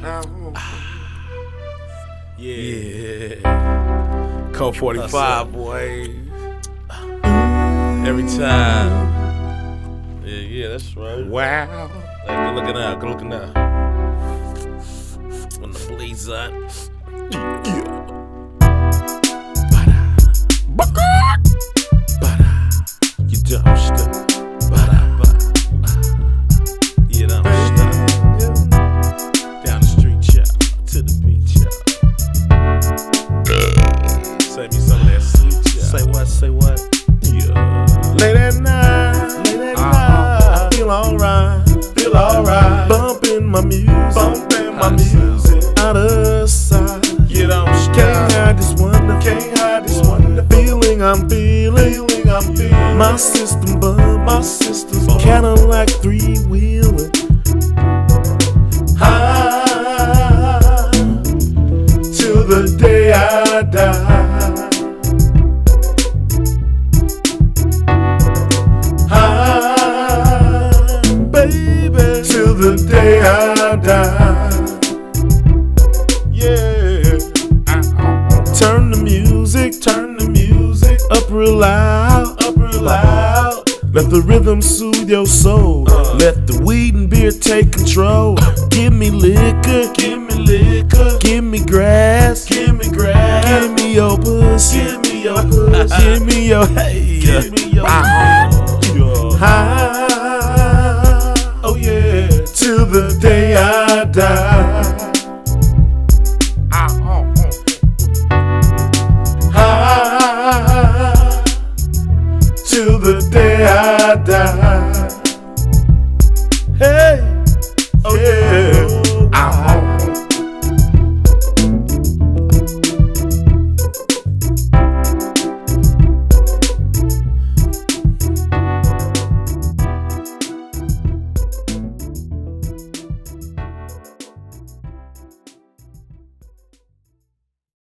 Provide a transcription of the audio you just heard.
Yeah. Code 45, boy. Every time. Yeah, that's right. Wow. Hey, good looking out, good looking out. When the blaze up. You dumb stuff. You dumb stuff. Down the street, child. To the beach, child. Save me some of that sweet, child. Say what? Yeah. Late at night, feel alright, bumping my music, out of sight. You don't Can't hide this wonderful feeling I'm feeling. My system Cadillac three-wheeling. High till the day I die. Till the day I die. Yeah. Turn the music up real loud. Let the rhythm soothe your soul. Let the weed and beer take control. Give me liquor, give me grass, give me your pussy, give me your hey, give me your